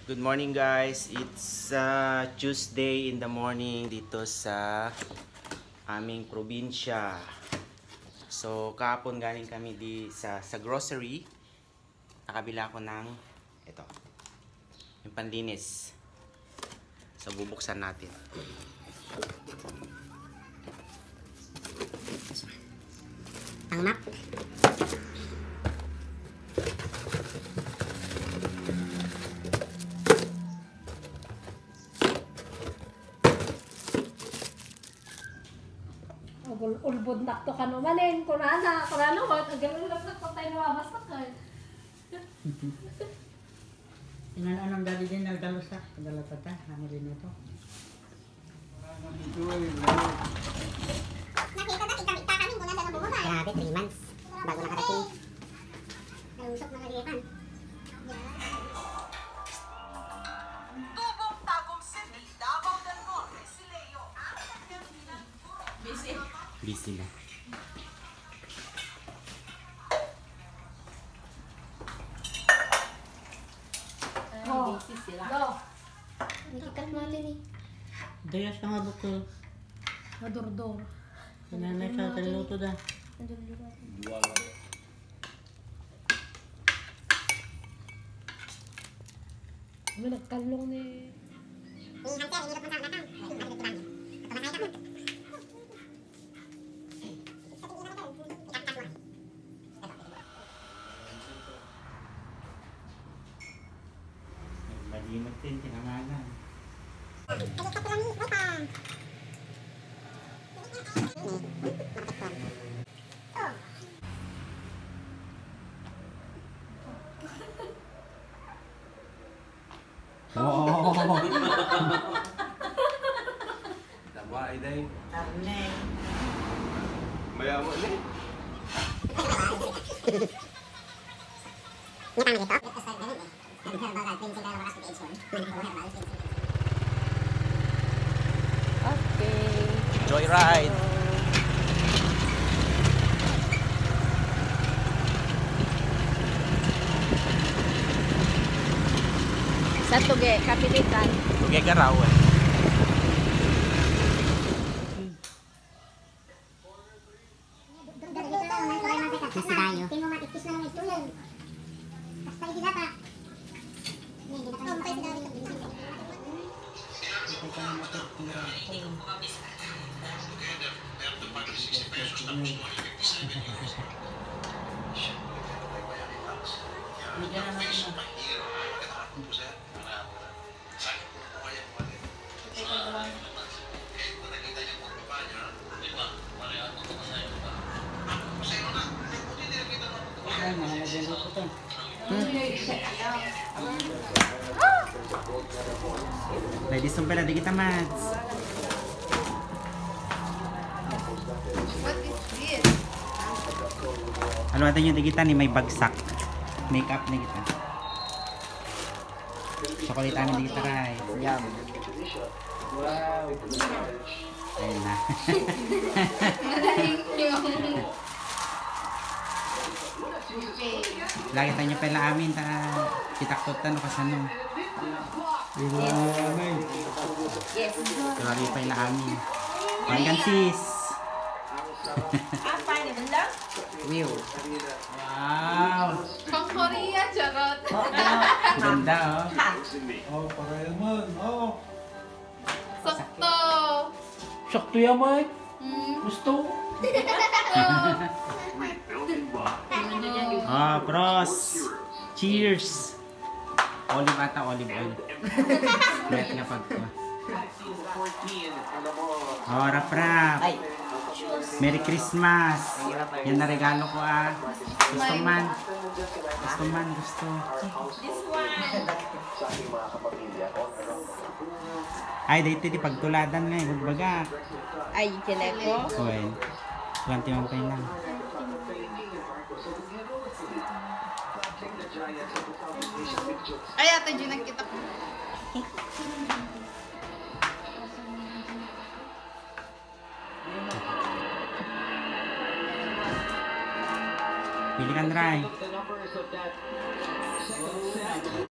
Good morning guys, it's Tuesday in the morning dito sa aming probinsya. So kahapon galing kami sa grocery. Nakabila ako ng ito, yung panlinis. So bubuksan natin. Ang map. Ulbod na to kanumanin, kunana ko, agad lang nagpatay na mamastak ka. Tingnan anong dali din nagdalusak. Nagdalapata. Ano din ito? Nakita na, kita kami, kung nasa bumaba. Grabe, 3 months. Bago nakarating. Nalusok na kalipan. Tubong Tagum City, Davao del Norte, Sileo, ang kanyang Busy na. Oh, go. Nakikat natin eh. Daya siya nga bukol. Nadurdor. Nanay siya, taliluto da. May nagkalong ni... Yung hanser, inilot mo sa ulatang. Ano dito ba? Ito masaya ka mo. Malimot din, tinamanan. Oh. Tama ay day. Tarnay. Maya mo ni. Okay. Joyride. Sa Tuge, Kapilitan. Tugay ka raw eh. Kasi tayo. Tingnan mo matikis na lang ito yan. Basta hindi data. Hindi data. Oh, pwede data. Ay, mahalagyan ko ito. Ladies and pala, di kita mats. What is this? Ano natin yung digita ni may bagsak. Makeup na kita. Chocolate namin digita guys. Yum. Wow. Ayun na. Lagi tayo nyo pala amin. Kitaktot na no kasano. Yes. Lagi pala amin. Hanggang sis. Fine naman lang. Wow. Wow. Pang Korea, charot. Ganda oh. Oh, para naman. Oh. Sakto. Sakto yaman. Gusto. Ah, pros. Cheers. Olive ata, olive oil. Met nga pag ko. Oh, rap. Merry Christmas. Yan na regalo ko ah. Gusto man. Gusto. This one. Ay, dito di pagtuladan nga. Bagbaga. Ay, kineko. Uy. 21 pa lang. Ay, ate, dyan nakita ko. Pili ka, Dry.